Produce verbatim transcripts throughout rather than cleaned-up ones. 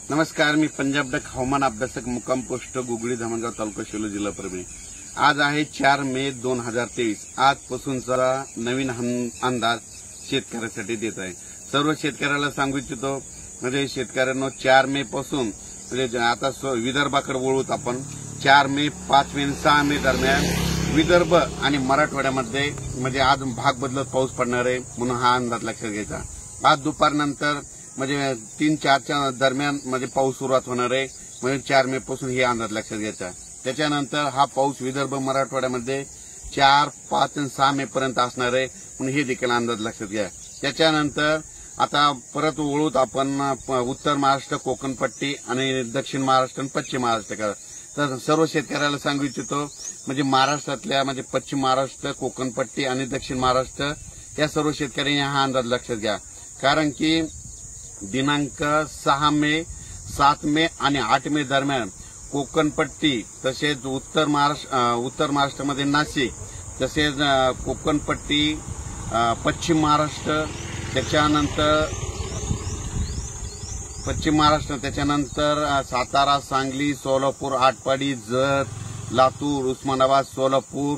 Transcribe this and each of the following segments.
नमस्कार, मी पंजाब डक हवामान अभ्यासक मुक्काम पोस्ट गुगळी धामणगाव तालुका शेलू जिल्हा परभणी। आज आहे चार मे दोन हजार तेवीस। आजपासूनचा नवीन अंदाज शेतकऱ्यासाठी देत आहे। सर्व शेतकऱ्याला सांगू इच्छितो म्हणजे शेतकऱ्यांनो चार मे पासून म्हणजे आता विदर्भाकडे वळूत आपण चार मे पाच मे सहा मे दरम्यान विदर्भ आणि मराठवाड्यामध्ये म्हणजे आज भाग बदलत पाऊस पडणार आहे म्हणून हा अंदाज लक्षात घ्यायचा। आज दुपारनंतर म्हणजे तीन चारच्या दरम्यान म्हणजे पाऊस सुरुवात होणार आहे म्हणजे चार मे पासून हे अंदाज लक्षात घ्यायचा। त्याच्यानंतर हा पाऊस विदर्भ मराठवाड्यामध्ये चार पाच आणि सहा मे पर्यंत असणार आहे म्हणून हे देखील अंदाज लक्षात घ्या। त्याच्यानंतर आता परत वळूत आपण उत्तर महाराष्ट्र कोकण पट्टी आणि दक्षिण महाराष्ट्र आणि पश्चिम महाराष्ट्र। तर सर्व शेतकऱ्याला सांगू इच्छितो म्हणजे महाराष्ट्रातल्या म्हणजे पश्चिम महाराष्ट्र कोकण पट्टी आणि दक्षिण महाराष्ट्र या सर्व शेतकऱ्यांनी हा अंदाज लक्षात घ्या। कारण की दिनांक सहा मे सात मे आणि आठ मे दरम्यान कोकणपट्टी तसेच उत्तर महाराष्ट्र उत्तर महाराष्ट्रामध्ये नाशिक तसेच कोकणपट्टी पश्चिम महाराष्ट्र त्याच्यानंतर पश्चिम महाराष्ट्र त्याच्यानंतर सातारा सांगली सोलापूर आटपाडी जत लातूर उस्मानाबाद सोलापूर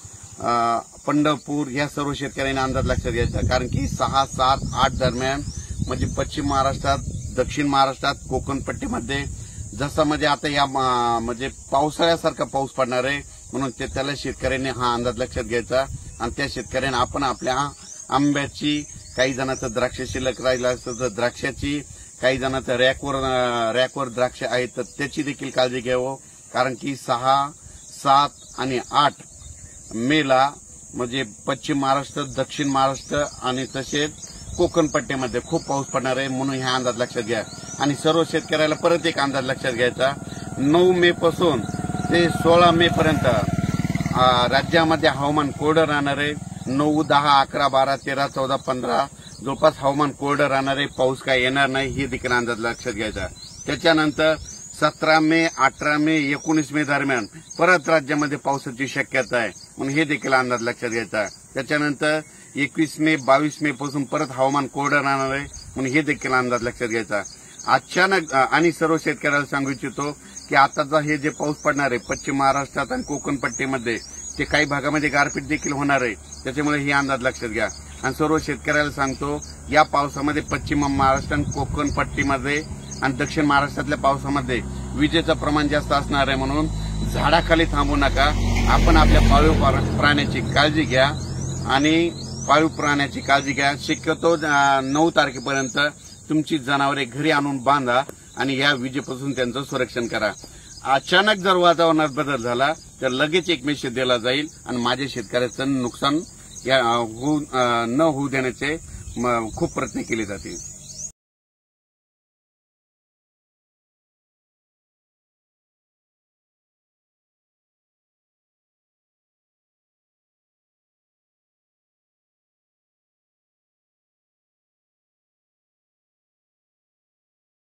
पंढरपूर या सर्व शेतकऱ्यांनी अंदाज लक्षात घ्यायचा। कारण की सहा सात आठ दरम्यान म्हणजे पश्चिम महाराष्ट्रात दक्षिण महाराष्ट्रात कोकणपट्टीमध्ये जसं म्हणजे आता या म्हणजे पावसाळ्यासारखा पाऊस पडणार आहे म्हणून ते त्याला शेतकऱ्यांनी हा अंदाज लक्षात घ्यायचा। आणि त्या शेतकऱ्यांनी आपण आपल्या आंब्याची काही जणांचं द्राक्ष शिल्लक राहिलं असतं तर द्राक्षाची काही जणांचं रॅकवर रॅकवर द्राक्ष आहेत तर त्याची देखील काळजी घ्यावं। कारण की सहा सात आणि आठ मेला म्हणजे पश्चिम महाराष्ट्र दक्षिण महाराष्ट्र आणि तसेच कोकण पट्ट्यामध्ये खूप पाऊस पडणार आहे म्हणून हा अंदाज लक्षात घ्या। आणि सर्व शेतकऱ्याला परत एक अंदाज लक्षात घ्यायचा, नऊ मे पासून ते सोळा मे पर्यंत राज्यामध्ये हवामान कोरडं राहणार आहे। नऊ दहा अकरा बारा तेरा चौदा पंधरा जवळपास हवामान कोरडं राहणार आहे, पाऊस काय येणार नाही हे देखील अंदाज लक्षात घ्यायचा। त्याच्यानंतर सतरा मे अठरा मे एकोणीस मे दरम्यान परत राज्यामध्ये पावसाची शक्यता आहे म्हणून हे देखील अंदाज लक्षात घ्यायचा। त्याच्यानंतर एकवीस मे बावीस मे पासून परत हवामान कोरडं राहणार आहे म्हणून हे देखील अंदाज लक्षात घ्यायचा। अचानक आणि सर्व शेतकऱ्याला सांगू इच्छितो की आताचा हे जे पाऊस पडणार आहे पश्चिम महाराष्ट्रात आणि कोकण पट्टीमध्ये ते काही भागामध्ये गारपीट देखील होणार आहे त्याच्यामुळे हे अंदाज लक्षात घ्या। आणि सर्व शेतकऱ्याला सांगतो या पावसामध्ये पश्चिम महाराष्ट्र आणि कोकण पट्टीमध्ये आणि दक्षिण महाराष्ट्रातल्या पावसामध्ये विजेचं प्रमाण जास्त असणार आहे म्हणून झाडाखाली थांबू नका। आपण आपल्या पाळीव प्राण्याची काळजी घ्या आणि पाळीव प्राण्याची काळजी घ्या। शक्यतो नऊ तारखेपर्यंत तुमची जनावरे घरी आणून बांधा आणि या विजेपासून त्यांचं संरक्षण करा। अचानक जर वातावरणात बदल झाला तर लगेच एक मेसेज दिला जाईल आणि माझ्या शेतकऱ्याचं नुकसान न होऊ देण्याचे खूप प्रयत्न केले जातील।